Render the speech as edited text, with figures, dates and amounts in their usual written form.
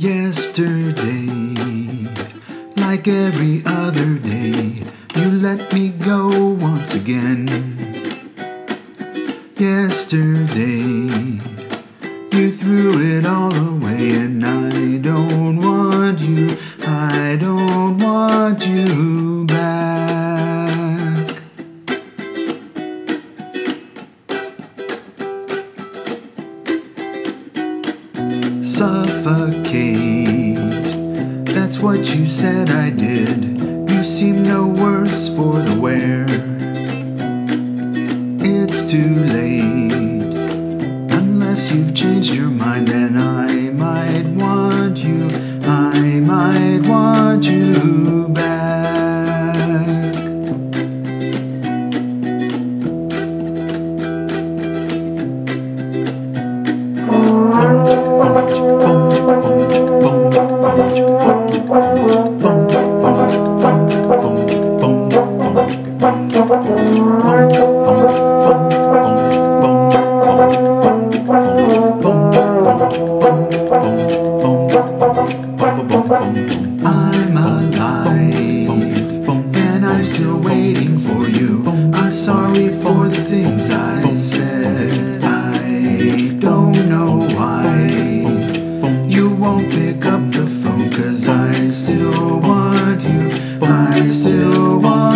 Yesterday, like every other day, you let me go once again. Yesterday, you threw it all away, and I don't want you back. Suffocate, that's what you said I did. You seem no worse for the wear. It's too late, unless you've changed your mind, then I might want you back. I'm alive, and I'm still waiting for you. I'm sorry for the things I said. I don't know why you won't pick up the phone, 'cause I still want you, I still want